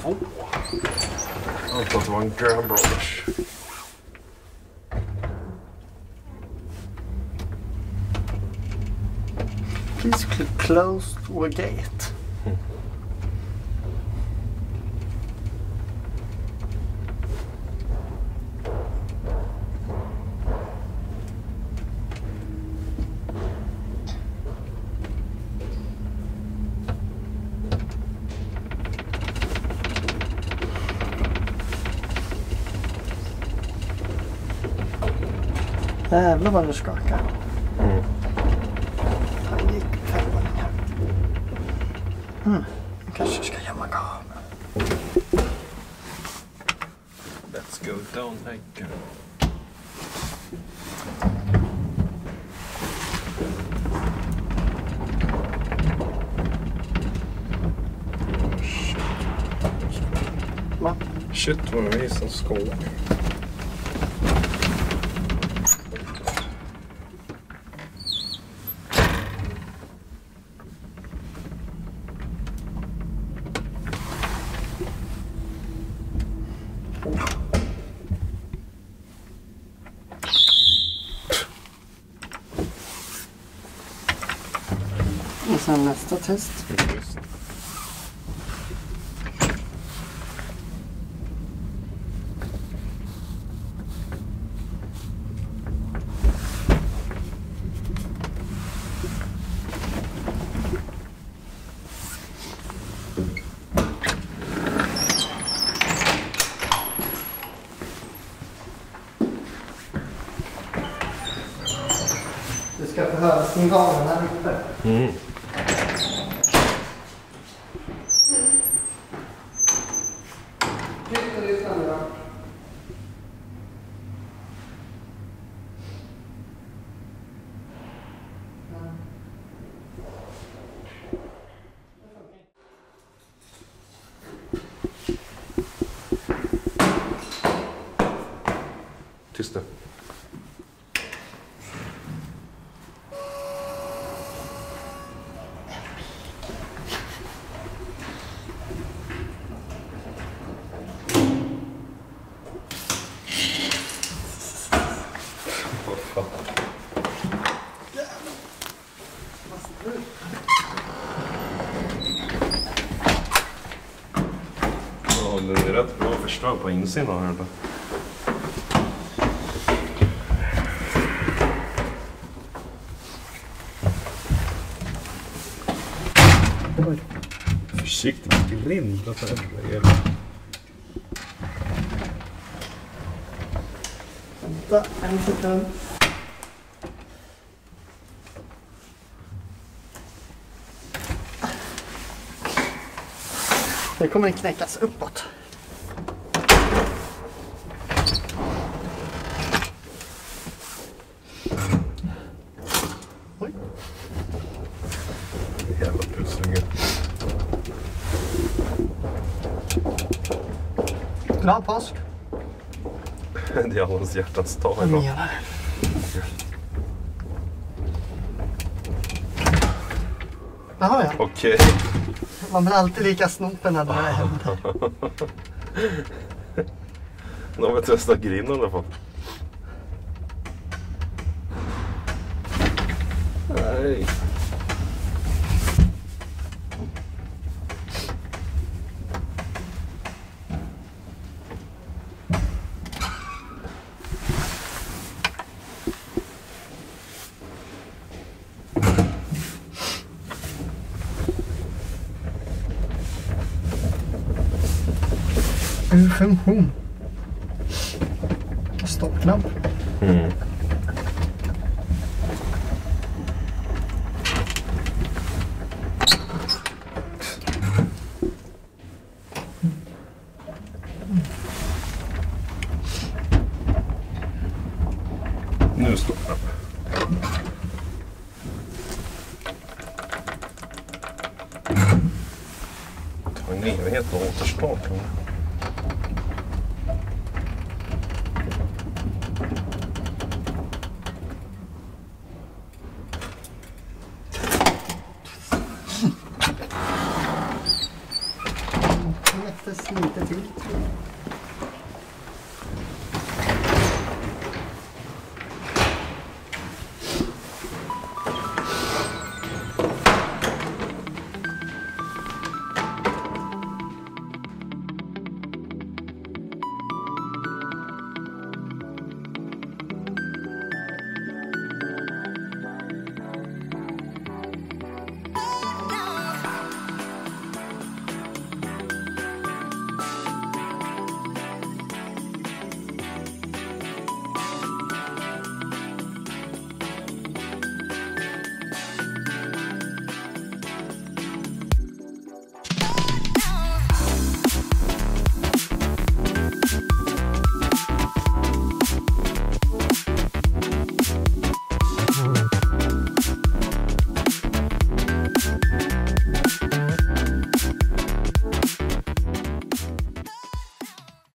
2. Jag antar att det var en Graham Brothers. Please close the gate. Jävlar vad du skakar. Han gick tävlingar. Jag kanske ska gömma kameran. Let's go down here. Va? Shit vad det är en skål. Och sen nästa test. Du ska få höra signalen här uppe. Lyssna nu då. Tysta. Ja, den är rätt bra förstörd på insidan här då. Försiktigt, grinda så här. Vänta en sekund. Det kommer den knäckas uppåt. Oj. Jävla pusslingar. Glad påsk. Det är allans hjärtans dag Jag idag. menar det. Jaha, ja. Okej. Man blir alltid lika snopen när det här händer. Nu har vi testat grinden i alla fall. Nej. Ur funktion. Stoppknapp. Nu stoppar den. Det tar en evighet att återstarta.